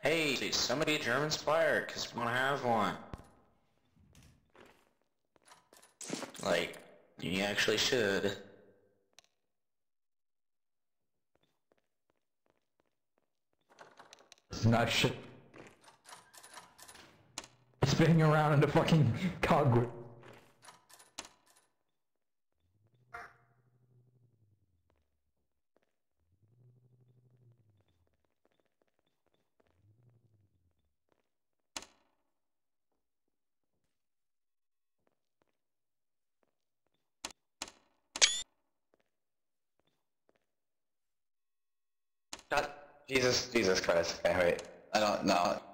Hey, somebody German Spire, cause we wanna have one. Like, you actually should. It's not shit. Spinning around in the fucking cogwood. God, Jesus Christ. Okay, wait. I don't know.